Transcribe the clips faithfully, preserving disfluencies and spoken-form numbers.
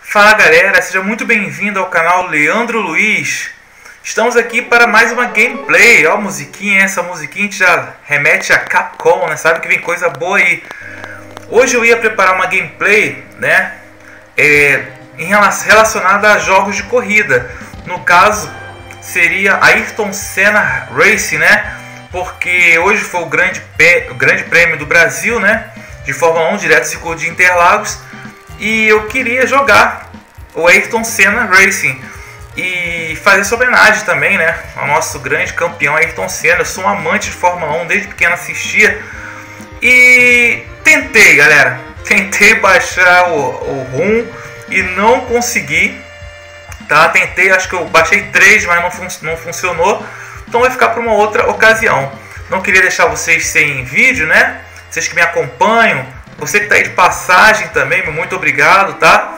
Fala galera, seja muito bem-vindo ao canal Leandro Luiz. Estamos aqui para mais uma gameplay. Ó a musiquinha, essa musiquinha que já remete a Capcom, né? Sabe que vem coisa boa aí. Hoje eu ia preparar uma gameplay, né? É, em relação, relacionada a jogos de corrida. No caso, seria Ayrton Senna Racing, né? Porque hoje foi o grande, o grande prêmio do Brasil, né? De Fórmula um, direto do circuito de Interlagos. E eu queria jogar o Ayrton Senna Racing e fazer essa homenagem também, né, ao nosso grande campeão Ayrton Senna. Eu sou um amante de Fórmula um, desde pequeno assistia. E tentei, galera, tentei baixar o, o ROM e não consegui, tá? Tentei, acho que eu baixei três, mas não, fun não funcionou. Então vai ficar para uma outra ocasião. Não queria deixar vocês sem vídeo, né? Vocês que me acompanham, você que está aí de passagem também, muito obrigado, tá?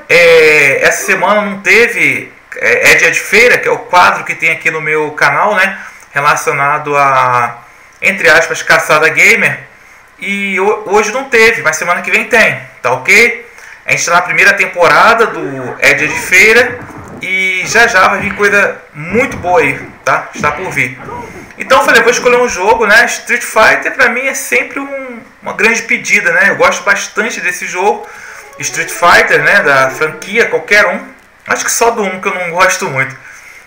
É, essa semana não teve é, é dia de feira, que é o quadro que tem aqui no meu canal, né? Relacionado a, entre aspas, caçada gamer. E hoje não teve, mas semana que vem tem, tá ok? A gente está na primeira temporada do É Dia de Feira e já já vai vir coisa muito boa aí, tá? Está por vir. Então eu falei, vou escolher um jogo, né? Street Fighter pra mim é sempre um, uma grande pedida, né? Eu gosto bastante desse jogo, Street Fighter, né? Da franquia, qualquer um. Acho que só do um que eu não gosto muito.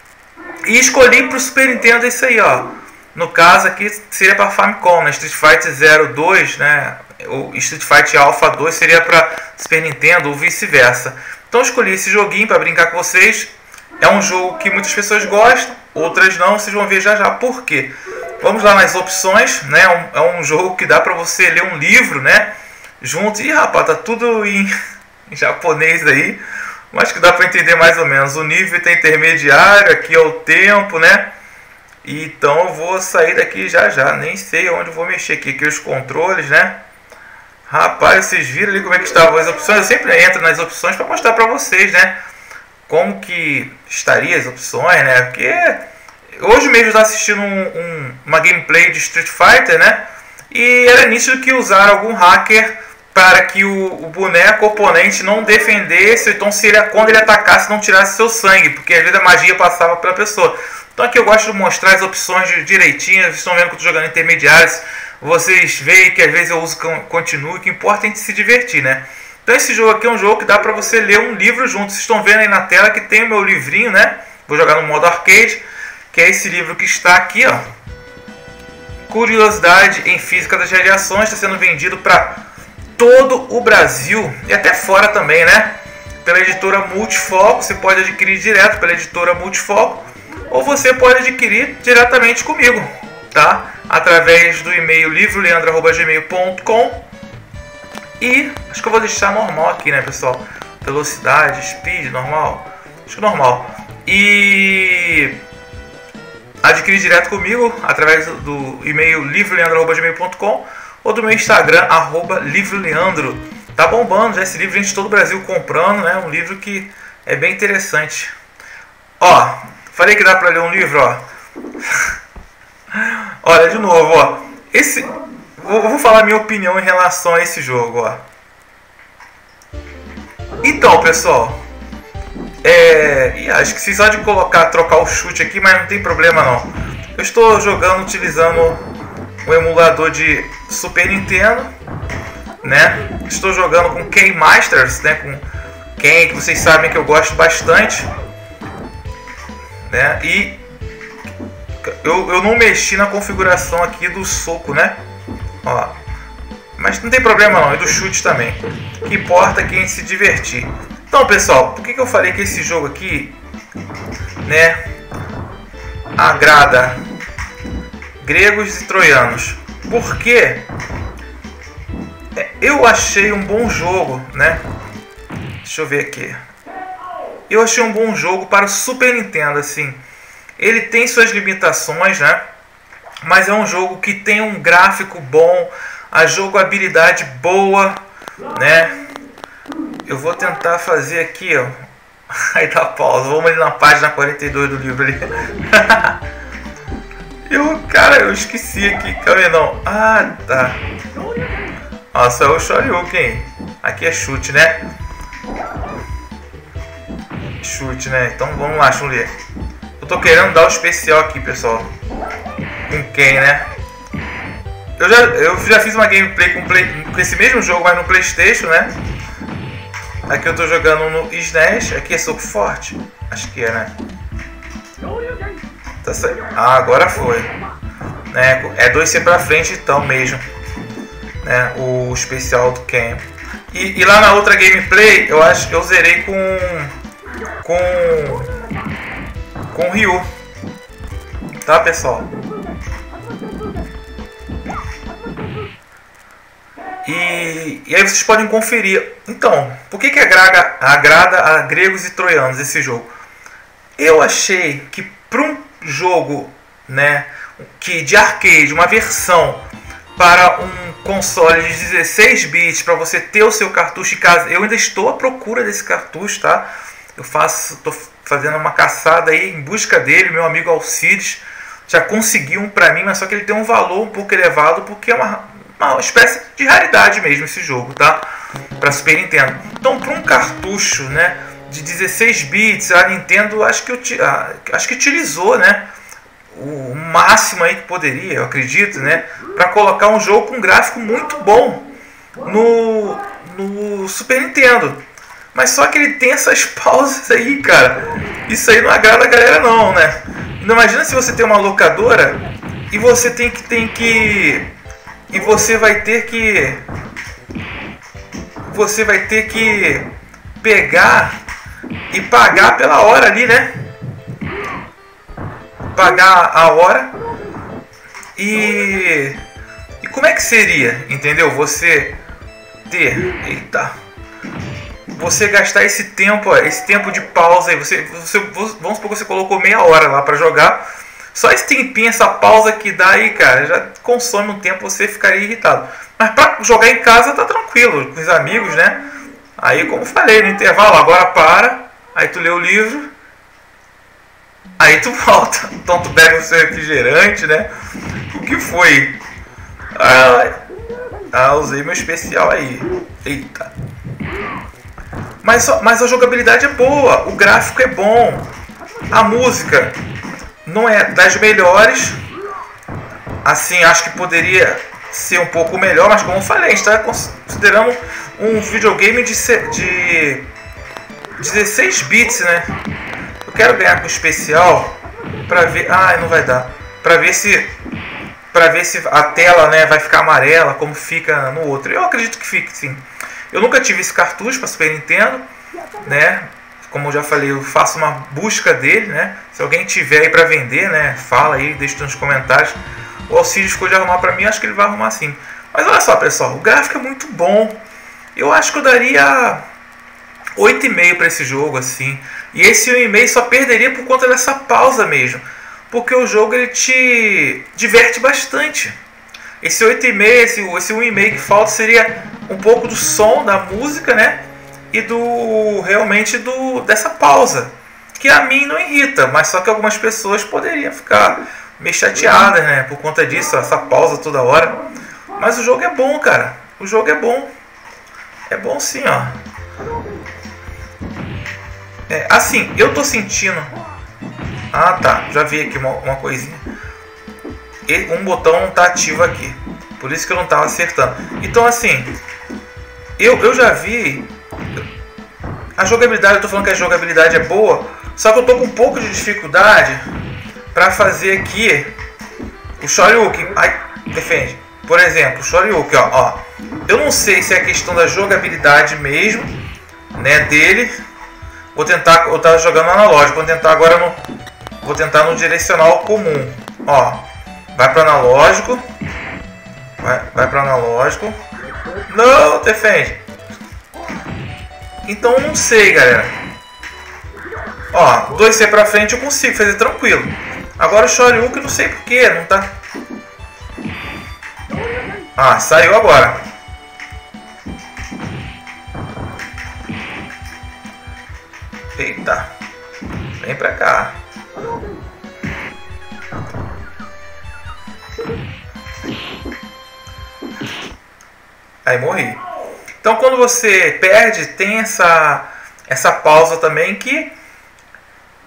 E escolhi pro Super Nintendo isso aí, ó. No caso aqui seria para Famicom, né? Street Fighter zero dois, né? O Street Fighter Alpha dois seria para Super Nintendo ou vice-versa. Então eu escolhi esse joguinho para brincar com vocês. É um jogo que muitas pessoas gostam, outras não, vocês vão ver já já por quê. Vamos lá nas opções, né? É um, é um jogo que dá para você ler um livro, né? Junto. Ih, rapaz, tá tudo em, em japonês aí, mas que dá para entender mais ou menos. O nível tá intermediário, aqui é o tempo, né? Então eu vou sair daqui já já, nem sei onde eu vou mexer aqui, aqui os controles, né? Rapaz, vocês viram ali como é que estavam as opções? Eu sempre entro nas opções para mostrar para vocês, né? Como que estaria as opções, né? Porque hoje mesmo eu estava assistindo um, um, uma gameplay de Street Fighter, né? E era nítido que usaram algum hacker para que o, o boneco oponente não defendesse, então se ele, quando ele atacasse não tirasse seu sangue, porque às vezes a magia passava pela pessoa. Então aqui eu gosto de mostrar as opções de, direitinho. Vocês estão vendo que eu estou jogando intermediários. Vocês veem que às vezes eu uso continue, o que importa é a gente se divertir, né? Então esse jogo aqui é um jogo que dá para você ler um livro junto. Vocês estão vendo aí na tela que tem o meu livrinho, né? Vou jogar no modo arcade, que é esse livro que está aqui, ó. Curiosidade em Física das Radiações. Está sendo vendido para todo o Brasil e até fora também, né? Pela editora Multifoco. Você pode adquirir direto pela editora Multifoco, ou você pode adquirir diretamente comigo, tá? Através do e-mail livro leandro arroba gmail ponto com. E acho que eu vou deixar normal aqui, né, pessoal? Velocidade, speed, normal. Acho que normal. E adquirir direto comigo através do e-mail livro leandro arroba gmail ponto com ou do meu Instagram, arroba livroleandro. Tá bombando já esse livro, gente de todo o Brasil comprando, né? Um livro que é bem interessante. Ó, falei que dá pra ler um livro, ó. Olha, de novo, ó. Esse... Eu vou falar a minha opinião em relação a esse jogo, ó. Então, pessoal, é... e acho que vocês podem colocar, trocar o chute aqui, mas não tem problema não. Eu estou jogando utilizando o emulador de Super Nintendo, né? Estou jogando com Ken Masters, né? Com Ken, que vocês sabem que eu gosto bastante, né? E eu, eu não mexi na configuração aqui do soco, né? Ó, mas não tem problema não, e do chute também. O que importa é que a gente se divertir. Então, pessoal, por que, que eu falei que esse jogo aqui, né, agrada gregos e troianos? Porque eu achei um bom jogo, né? Deixa eu ver aqui. Eu achei um bom jogo para o Super Nintendo, assim. Ele tem suas limitações, né? Mas é um jogo que tem um gráfico bom, a jogabilidade boa, né? Eu vou tentar fazer aqui, ó. Aí dá pausa. Vamos ali na página quarenta e dois do livro ali. eu, cara, eu esqueci aqui. Calma aí, não. Ah, tá. Nossa, é o Shoryuken. Aqui é chute, né? chute, né? Então vamos lá, Chun-Li. Eu tô querendo dar o especial aqui, pessoal. Com quem, né? Eu já, eu já fiz uma gameplay com, play, com esse mesmo jogo, mas no PlayStation, né? Aqui eu tô jogando no S N E S. Aqui é soco forte? Acho que é, né? Tá saindo. Ah, agora foi. Né? É dois C pra frente então mesmo. Né? O especial do Ken. E, e lá na outra gameplay, eu acho que eu zerei com... Com... Com o Ryu. Tá, pessoal? E, e aí vocês podem conferir. Então, por que que agrada, agrada a gregos e troianos esse jogo? Eu achei que para um jogo, né, que de arcade, uma versão para um console de dezesseis bits, para você ter o seu cartucho em casa, eu ainda estou à procura desse cartucho, tá? Eu faço, estou fazendo uma caçada aí em busca dele. Meu amigo Alcides já conseguiu um para mim, mas só que ele tem um valor um pouco elevado, porque é uma, uma espécie de raridade mesmo esse jogo, tá? Para Super Nintendo. Então, para um cartucho, né, de dezesseis bits, a Nintendo acho que, acho que utilizou, né, o máximo aí que poderia, eu acredito, né, para colocar um jogo com um gráfico muito bom no, no Super Nintendo. Mas só que ele tem essas pausas aí, cara. Isso aí não agrada a galera não, né? Não, imagina se você tem uma locadora e você tem que tem que e você vai ter que você vai ter que pegar e pagar pela hora ali, né? Pagar a hora. E e como é que seria, entendeu? Você ter, eita, você gastar esse tempo, esse tempo de pausa aí, você, você, vamos supor que você colocou meia hora lá para jogar, só esse tempinho, essa pausa que dá aí, cara, já consome um tempo, você ficaria irritado. Mas para jogar em casa tá tranquilo, com os amigos, né? Aí, como falei, no intervalo, agora para, aí tu lê o livro, aí tu volta, então tu pega o seu refrigerante, né? O que foi? Ah, ah usei meu especial aí, eita. Mas, mas a jogabilidade é boa, o gráfico é bom, a música não é das melhores, assim, acho que poderia ser um pouco melhor, mas como eu falei, a gente está considerando um videogame de, de dezesseis bits, né? Eu quero ganhar com especial para ver, ah, não vai dar, para ver se para ver se a tela, né, vai ficar amarela como fica no outro. Eu acredito que fique, sim. Eu nunca tive esse cartucho para Super Nintendo, né? Como eu já falei, eu faço uma busca dele, né? Se alguém tiver aí para vender, né? Fala aí, deixa nos comentários. O Alcides ficou de arrumar para mim, acho que ele vai arrumar sim. Mas olha só, pessoal, o gráfico é muito bom. Eu acho que eu daria oito e meio para esse jogo, assim. E esse um e meio só perderia por conta dessa pausa mesmo, porque o jogo ele te diverte bastante. Esse oito e meio, esse, esse um e meio que falta seria um pouco do som da música, né? E do realmente do dessa pausa, que a mim não irrita, mas só que algumas pessoas poderiam ficar meio chateadas, né? Por conta disso, essa pausa toda hora. Mas o jogo é bom, cara. O jogo é bom. É bom sim, ó. É, assim, eu tô sentindo. Ah, tá. Já vi aqui uma, uma coisinha. Um botão não está ativo aqui, por isso que eu não estava acertando. Então, assim, eu, eu já vi a jogabilidade. Eu estou falando que a jogabilidade é boa, só que eu estou com um pouco de dificuldade para fazer aqui o Shoryuken. Ai, defende. Por exemplo, o Shoryuken, ó, ó. Eu não sei se é questão da jogabilidade mesmo, né, dele. Vou tentar. Eu estava jogando analógico. Vou tentar agora no. Vou tentar no direcional comum, ó. Vai para analógico. Vai, vai para analógico. Não, defende. Então não sei, galera. Ó, dois C para frente eu consigo fazer tranquilo. Agora o Shoryuken não sei porquê, não tá. Ah, saiu agora. Eita. Vem pra cá. Aí morri. Então quando você perde, tem essa, essa pausa também que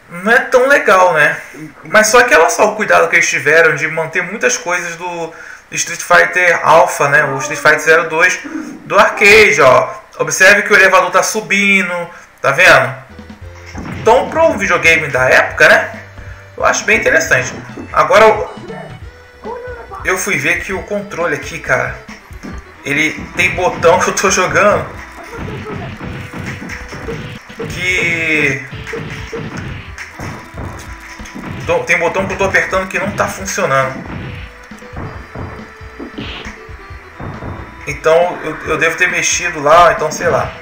não é tão legal, né? Mas só que olha só o cuidado que eles tiveram de manter muitas coisas do Street Fighter Alpha, né? O Street Fighter zero dois do arcade, ó. Observe que o elevador tá subindo, tá vendo? Então, para um videogame da época, né? Eu acho bem interessante. Agora, eu fui ver que o controle aqui, cara, ele tem botão que eu tô jogando que tem botão que eu tô apertando que não tá funcionando. Então eu, eu devo ter mexido lá, então sei lá.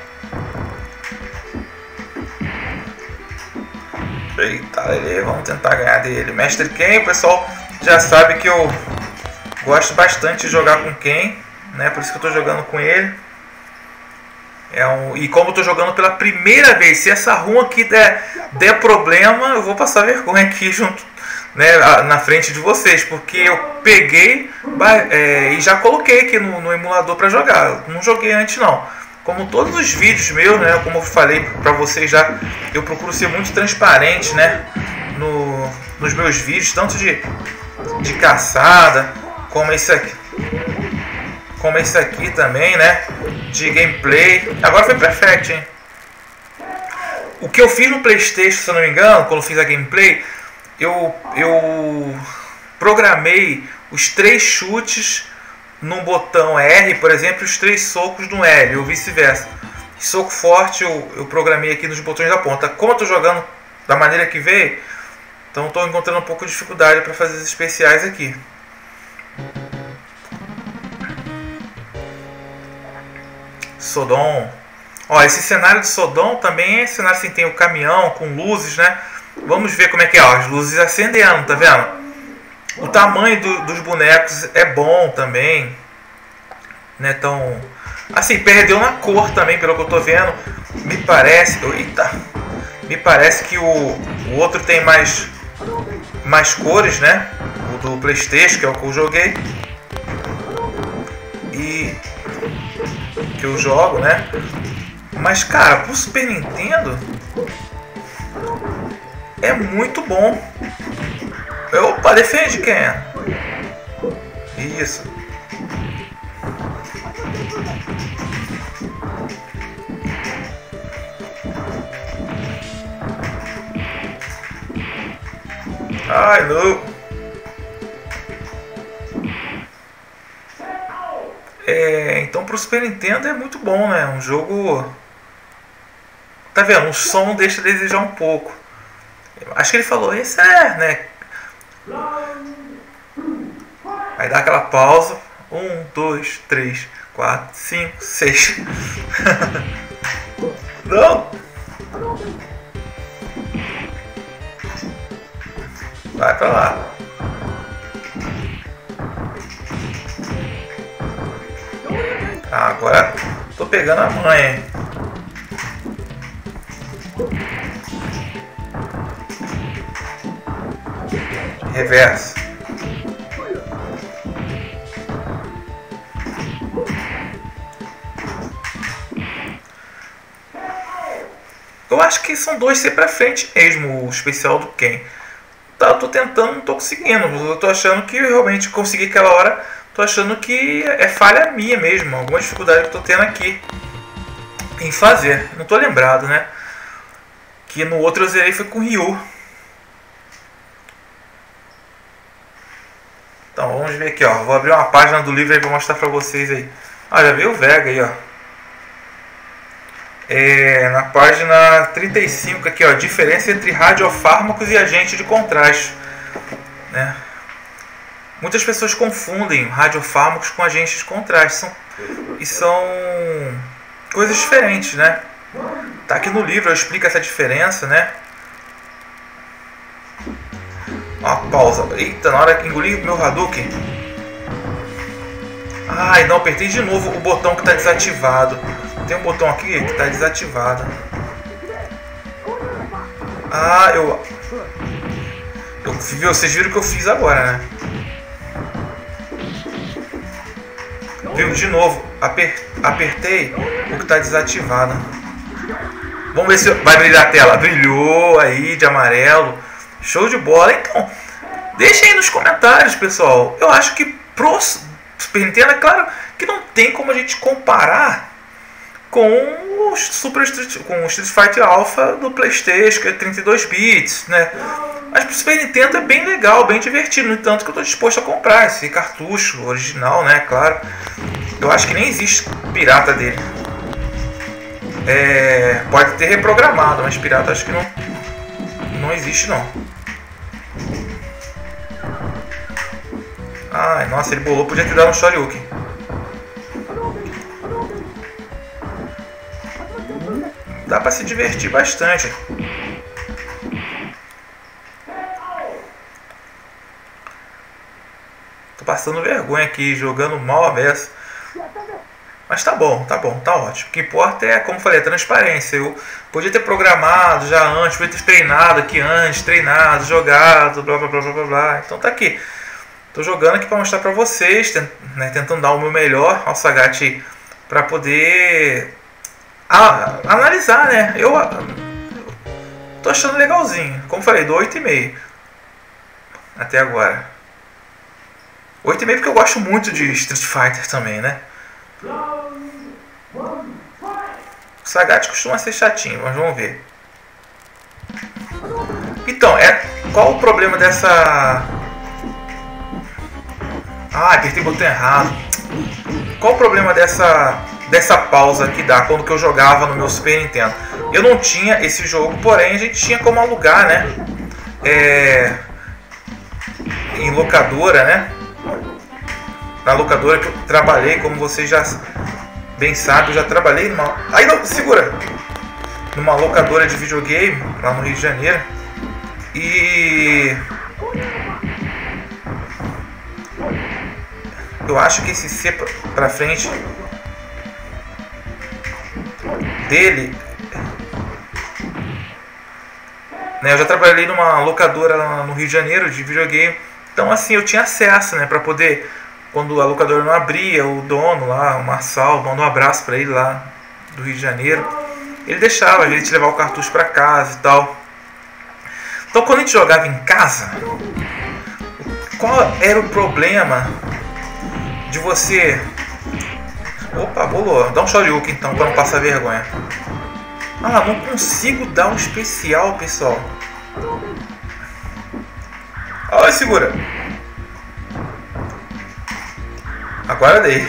Eita, ele, vamos tentar ganhar dele. Mestre Ken, o pessoal já sabe que eu gosto bastante de jogar com Ken, né? Por isso que eu tô jogando com ele. É um, e como eu tô jogando pela primeira vez, se essa run aqui der, der problema, eu vou passar vergonha aqui junto, né, na frente de vocês, porque eu peguei é, e já coloquei aqui no, no emulador para jogar. Não joguei antes não. Como todos os vídeos meus, né, como eu falei para vocês já, eu procuro ser muito transparente, né, no, nos meus vídeos, tanto de, de caçada, como esse aqui. Como esse aqui também, né? De gameplay. Agora foi perfect, hein? O que eu fiz no PlayStation, se eu não me engano, quando eu fiz a gameplay, eu, eu programei os três chutes num botão R, por exemplo, e os três socos no L, ou vice-versa. Soco forte eu, eu programei aqui nos botões da ponta. Como eu estou jogando da maneira que veio, então estou encontrando um pouco de dificuldade para fazer os especiais aqui. Sodom. Ó, esse cenário de Sodom também é cenário assim, tem o caminhão com luzes, né? Vamos ver como é que é, ó, as luzes acendendo, tá vendo? O tamanho do, dos bonecos é bom também, né? Então, assim, perdeu na cor também, pelo que eu tô vendo. Me parece, eita, me parece que o, o outro tem mais mais cores, né? O do PlayStation, que é o que eu joguei. E que eu jogo, né? Mas, cara, pro Super Nintendo é muito bom. Opa, defende, quem é? Isso. Ai, não. É, então pro Super Nintendo é muito bom, né? Um jogo... Tá vendo? O som deixa a desejar um pouco. Acho que ele falou, esse é, né? Aí dá aquela pausa. Um, dois, três, quatro, cinco, seis. Não! Vai pra lá. Ah, agora tô pegando a manha, hein? Reverso. Eu acho que são dois C pra frente mesmo, o especial do Ken. Tá, eu tô tentando, não tô conseguindo. Eu tô achando que eu realmente consegui aquela hora. Tô achando que é falha minha mesmo. Alguma dificuldade que eu tô tendo aqui em fazer. Não tô lembrado, né? Que no outro eu zerei foi com o Ryu. Então vamos ver aqui, ó. Vou abrir uma página do livro aí pra mostrar pra vocês aí. Ah, já veio o Vega aí, ó. É, na página trinta e cinco aqui, ó. Diferença entre radiofármacos e agente de contraste, né? Muitas pessoas confundem radiofármacos com agentes de contraste. São, e são coisas diferentes, né? Tá aqui no livro, eu explico essa diferença, né? Ó, pausa. Eita, na hora que engoli o meu Hadouken. Ai, não, apertei de novo o botão que está desativado. Tem um botão aqui que está desativado. Ah, eu... eu... Vocês viram o que eu fiz agora, né? Viu? De novo, aper... apertei o que está desativado. Vamos ver se vai brilhar a tela. Brilhou aí de amarelo. Show de bola. Então, deixa aí nos comentários, pessoal. Eu acho que pro Super Nintendo, é claro que não tem como a gente comparar com o Super Street, com o Street Fighter Alpha do PlayStation, que é trinta e dois bits, né? Mas pro Super Nintendo é bem legal, bem divertido. No entanto, que eu estou disposto a comprar esse cartucho original, né? Claro. Eu acho que nem existe pirata dele. É, pode ter reprogramado, mas pirata acho que não, não existe não. Ai, nossa, ele bolou, podia ter dado um Shoryuken. Dá pra se divertir bastante. Tô passando vergonha aqui, jogando mal a beça. Mas tá bom, tá bom, tá ótimo. O que importa é, como eu falei, a transparência. Eu podia ter programado já antes, podia ter treinado aqui antes, treinado, jogado, blá blá blá blá blá. Então tá aqui. Tô jogando aqui para mostrar para vocês, né, tentando dar o meu melhor ao Sagat para poder a, analisar, né? Eu tô achando legalzinho. Como falei, do oito e meio até agora. oito e meio porque eu gosto muito de Street Fighter também, né? O Sagat costuma ser chatinho, mas vamos ver. Então, é, qual o problema dessa... Ah, apertei o botão errado. Qual o problema dessa, dessa pausa que dá quando que eu jogava no meu Super Nintendo? Eu não tinha esse jogo, porém a gente tinha como alugar, né? É, em locadora, né? Na locadora que eu trabalhei, como vocês já bem sabem, eu já trabalhei numa... Aí não, segura! Numa locadora de videogame, lá no Rio de Janeiro. E... eu acho que esse C pra frente dele, né, eu já trabalhei numa locadora lá no Rio de Janeiro de videogame, então assim eu tinha acesso, né, para poder, quando a locadora não abria, o dono lá, o Marçal, manda um abraço para ele lá do Rio de Janeiro, ele deixava a gente levar o cartucho para casa e tal. Então quando a gente jogava em casa, qual era o problema de você... Opa, bolou. Dá um Shoryuken então, para não passar vergonha. Ah, não consigo dar um especial, pessoal. Olha, segura. Agora dei.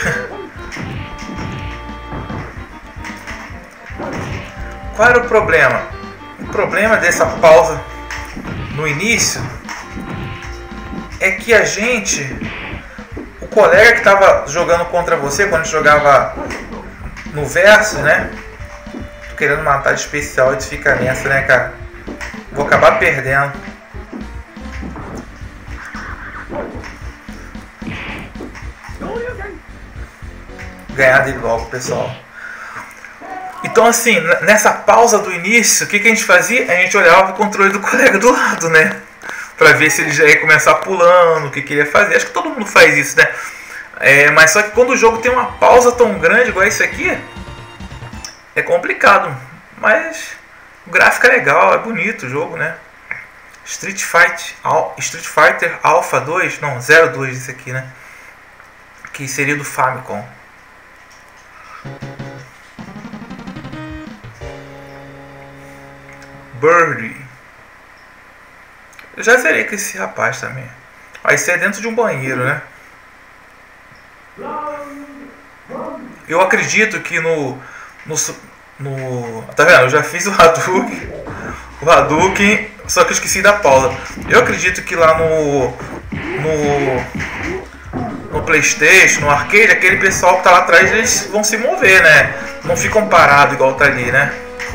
Qual era o problema? O problema dessa pausa no início é que a gente... O colega que estava jogando contra você, quando a gente jogava no verso, né? Tô querendo matar de especial e tu fica nessa, né, cara? Vou acabar perdendo. Ganhar dele logo, pessoal. Então, assim, nessa pausa do início, o que, que a gente fazia? A gente olhava o controle do colega do lado, né? Pra ver se ele já ia começar pulando, o que, que ele ia fazer. Acho que todo mundo faz isso, né? É, mas só que quando o jogo tem uma pausa tão grande igual isso aqui, é complicado. Mas o gráfico é legal, é bonito o jogo, né? Street Fighter, Street Fighter Alpha dois, não, zero dois esse aqui, né? Que seria do Famicom. Birdie. Eu já zerei com esse rapaz também. Vai ser dentro de um banheiro, né? Eu acredito que no, no, no... Tá vendo? Eu já fiz o Hadouken. O Hadouken, só que eu esqueci da pausa. Eu acredito que lá no... No... No PlayStation, no arcade, aquele pessoal que tá lá atrás, eles vão se mover, né? Não ficam parados igual tá ali, né?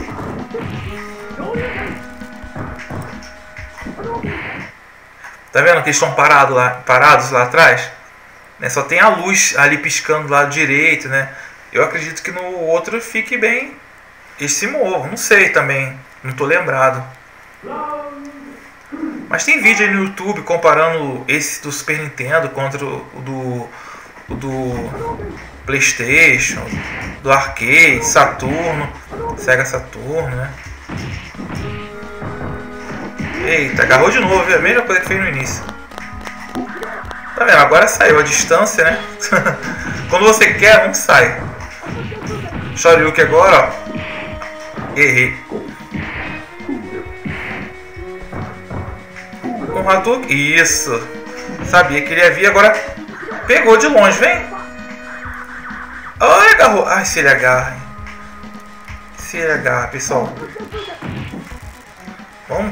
Tá vendo que eles estão parados lá, parados lá atrás? Né? Só tem a luz ali piscando do lado direito, né? Eu acredito que no outro fique bem... Eles se movam, não sei também. Não tô lembrado. Mas tem vídeo aí no YouTube comparando esse do Super Nintendo contra o do, o do PlayStation, do arcade, Saturno, Sega Saturno, né? Eita, agarrou de novo, viu? A mesma coisa que fez no início. Tá vendo? Agora saiu a distância, né? Quando você quer, não sai. Shoryuken agora, ó. Errei. Um Hadouken. Isso. Sabia que ele ia vir, agora pegou de longe, vem. Ai, agarrou. Ai, se ele agarra. Se ele agarra, pessoal. Vamos.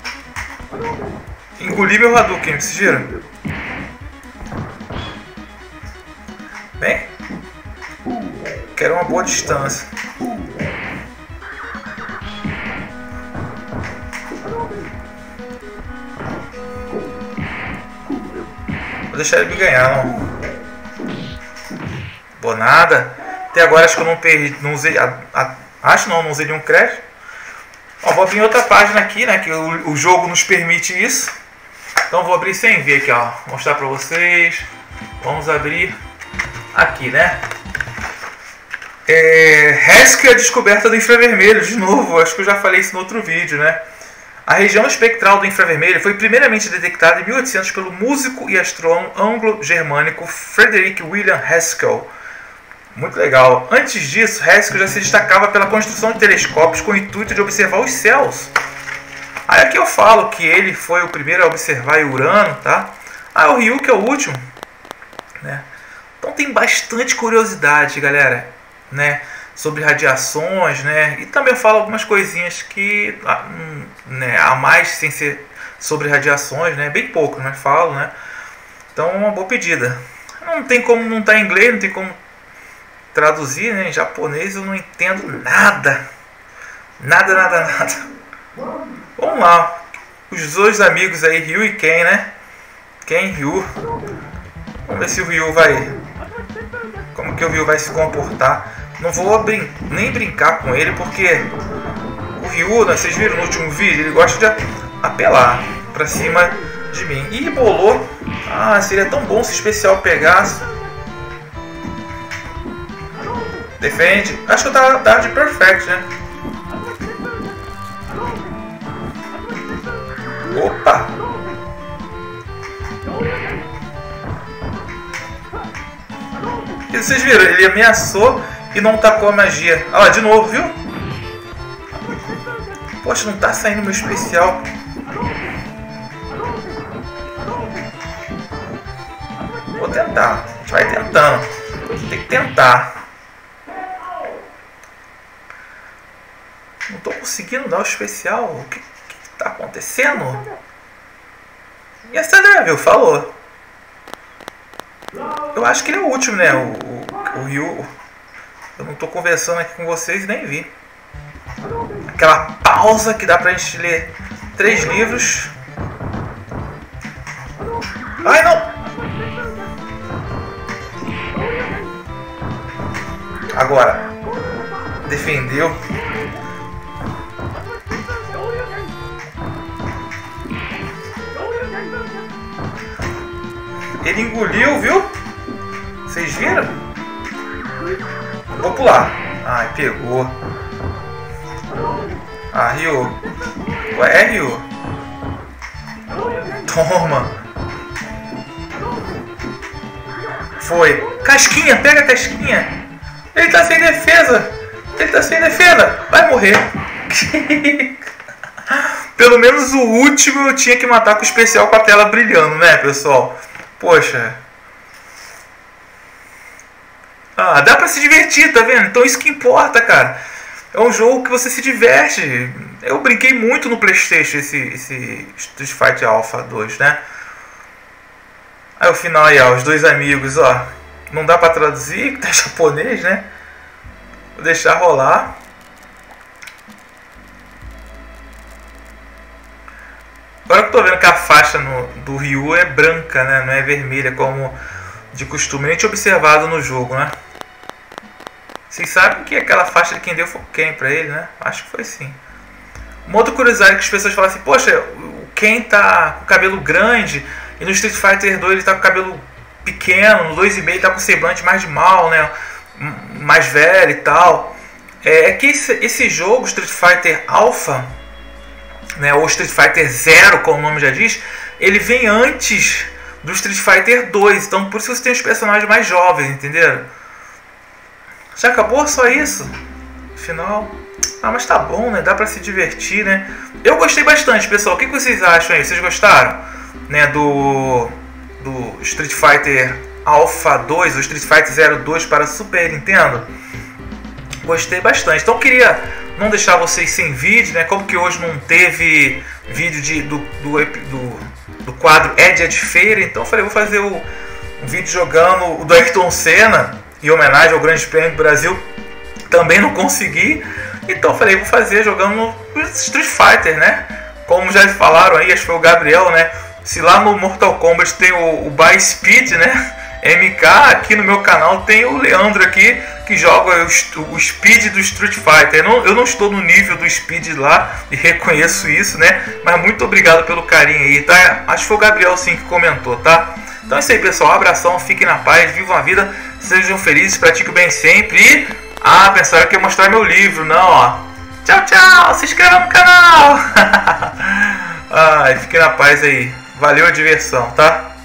Engoli meu Hadouken, vocês viram? Vem. Quero uma boa distância. Vou deixar ele me ganhar, não. Boa nada. Até agora acho que eu não perdi. Não usei. A, a, acho não, não usei nenhum crédito. Ó, vou abrir outra página aqui, né? Que o, o jogo nos permite isso. Então vou abrir sem ver aqui, ó. Mostrar pra vocês. Vamos abrir aqui, né? É, Haskell, a descoberta do infravermelho. De novo, acho que eu já falei isso no outro vídeo, né? A região espectral do infravermelho foi primeiramente detectada em mil e oitocentos pelo músico e astrônomo anglo-germânico Frederick William Haskell. Muito legal. Antes disso, Haskell já se destacava pela construção de telescópios com o intuito de observar os céus. Aí aqui eu falo que ele foi o primeiro a observar Urano, tá? Ah, o Ryu que é o último, né? Então tem bastante curiosidade, galera, né? Sobre radiações, né? E também eu falo algumas coisinhas que, né, a mais sem ser sobre radiações, né? Bem pouco, né? Falo, né? Então uma boa pedida. Não tem como não estar em inglês, não tem como traduzir, né? Em japonês eu não entendo nada. Nada, nada, nada. Vamos lá. Os dois amigos aí, Ryu e Ken, né? Ken e Ryu. Vamos ver se o Ryu vai... Como que o Ryu vai se comportar. Não vou brin nem brincar com ele, porque o Ryu, né, vocês viram no último vídeo, ele gosta de apelar pra cima de mim. Ih, bolou. Ah, seria tão bom se o especial pegasse. Defende. Acho que eu tava, tava de perfect, né? Opa! E vocês viram, ele ameaçou e não tacou a magia. Olha lá, de novo, viu? Poxa, não tá saindo meu especial. Vou tentar. A gente vai tentando. Tem que tentar. Não tô conseguindo dar o especial. O que, que tá acontecendo? E essa level, falou. Eu acho que ele é o último, né? O, o, o Ryu. Eu não tô conversando aqui com vocês e nem vi. Aquela pausa que dá pra gente ler três livros. Ai, não! Agora. Defendeu. Ele engoliu, viu? Vocês viram? Vou pular. Ai, pegou. Ah, Ryu. Ué, é Ryu. Toma. Foi. Casquinha, pega a casquinha. Ele tá sem defesa. Ele tá sem defesa. Vai morrer. Pelo menos o último eu tinha que matar com o especial com a tela brilhando, né, pessoal? Poxa. Ah, dá pra se divertir, tá vendo? Então isso que importa, cara. É um jogo que você se diverte. Eu brinquei muito no PlayStation esse, esse Street Fighter Alpha dois, né? Aí o final aí, ó, os dois amigos, ó. Não dá pra traduzir, que tá em japonês, né? Vou deixar rolar. Agora que eu tô vendo que a faixa no, do Ryu é branca, né? Não é vermelha como de costume. Nem tinha observado no jogo, né? Vocês sabem que aquela faixa de quem deu foi o Ken pra ele, né? Acho que foi sim. Uma outra curiosidade é que as pessoas falam assim: poxa, o Ken tá com o cabelo grande e no Street Fighter dois ele tá com o cabelo pequeno, no dois e meio ele tá com o semblante mais de mal, né? mais velho e tal, é que esse, esse jogo, Street Fighter Alpha, né, ou Street Fighter Zero, como o nome já diz, ele vem antes do Street Fighter dois, então por isso você tem os personagens mais jovens, entenderam? Já acabou? Só isso? Final? Ah, mas tá bom, né? Dá pra se divertir, né? Eu gostei bastante, pessoal. O que vocês acham aí? Vocês gostaram? Né, do, do Street Fighter Alpha dois, ou Street Fighter Zero dois para Super Nintendo? Gostei bastante. Então eu queria não deixar vocês sem vídeo, né? Como que hoje não teve vídeo de, do, do, do, do quadro É Dia de Feira, então eu falei, vou fazer o, um vídeo jogando o do Ayrton Senna, em homenagem ao Grande Prêmio do Brasil. Também não consegui, então eu falei, vou fazer jogando no Street Fighter, né? Como já falaram aí, acho que foi o Gabriel, né? Se lá no Mortal Kombat tem o, o By Speed, né? M K, aqui no meu canal tem o Leandro aqui, que joga o, o Speed do Street Fighter. Eu não, eu não estou no nível do Speed lá, e reconheço isso, né? Mas muito obrigado pelo carinho aí, tá? Acho que foi o Gabriel sim que comentou, tá? Então é isso aí, pessoal. Um abração, fiquem na paz, vivam a vida, sejam felizes, pratiquem o bem sempre. E, ah, pensaram que ia mostrar meu livro, não, ó. Tchau, tchau, se inscreva no canal. Ai, fiquem na paz aí. Valeu a diversão, tá?